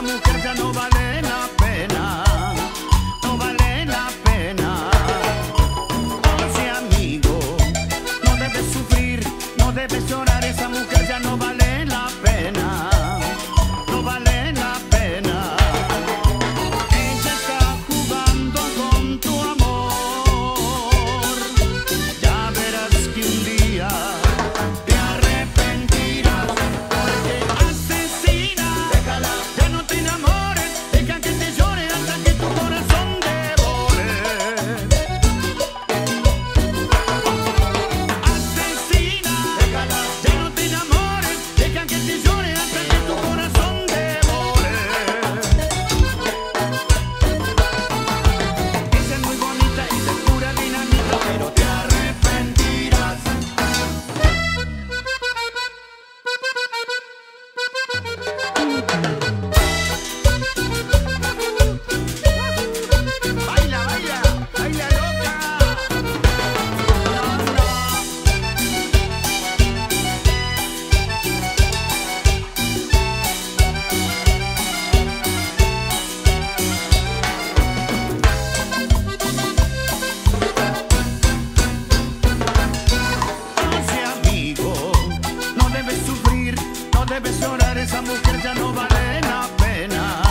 mujer ya no vale la pena, no vale la pena. Oye amigo, no debes sufrir, no debes llorar, esa mujer ya no vale la pena, no vale la pena. Ella está jugando con tu amor, ya verás que un día te arrepentirás, porque asesina, déjala, ya no te enamores, deja que te llore hasta que tu corazón devore. Asesina, déjala, ya no te enamores, deja que te llore hasta que tu corazón devore. Ella es muy bonita, ella es pura dinamita, pero te arrepentirás. Baila, baila, baila loca. Oye amigo, no debes sufrir, no debes llorar, esa mujer ya no vale la pena,